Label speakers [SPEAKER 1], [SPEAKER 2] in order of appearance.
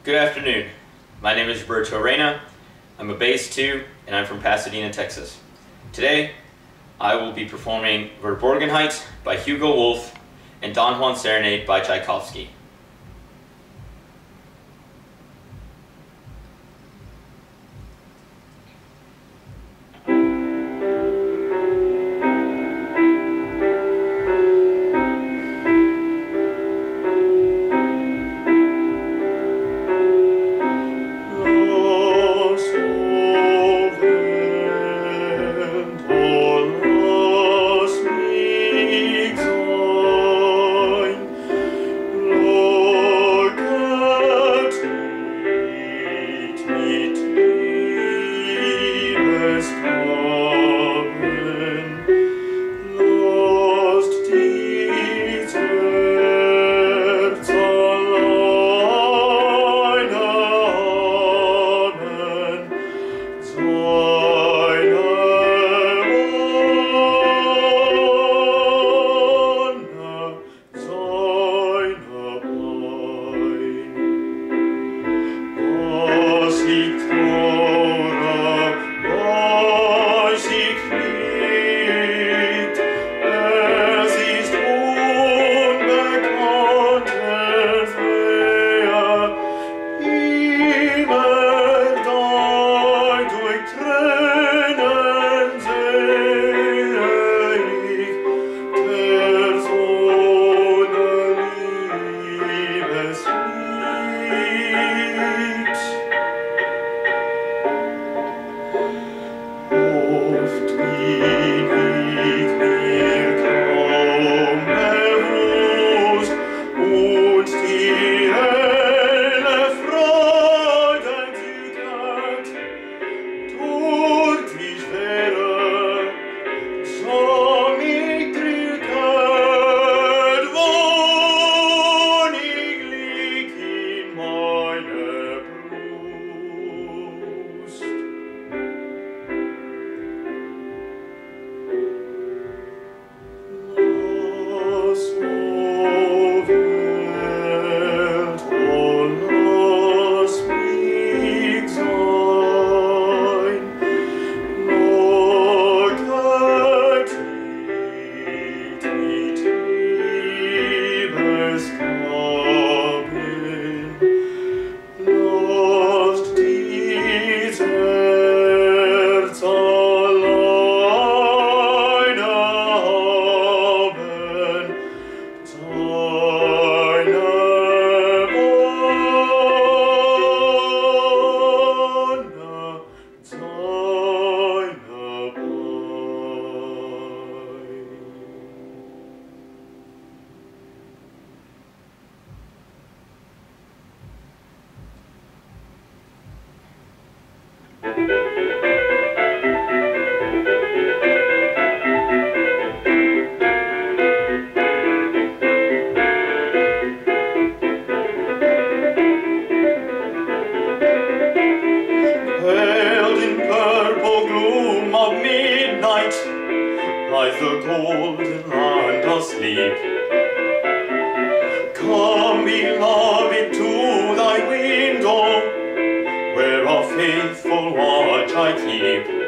[SPEAKER 1] Good afternoon. My name is Roberto Reyna. I'm a bass 2 and I'm from Pasadena, Texas. Today I will be performing Verborgenheit by Hugo Wolf and Don Juan Serenade by Tchaikovsky.
[SPEAKER 2] Lies the golden land asleep. Come, beloved, to thy window, where a faithful watch I keep.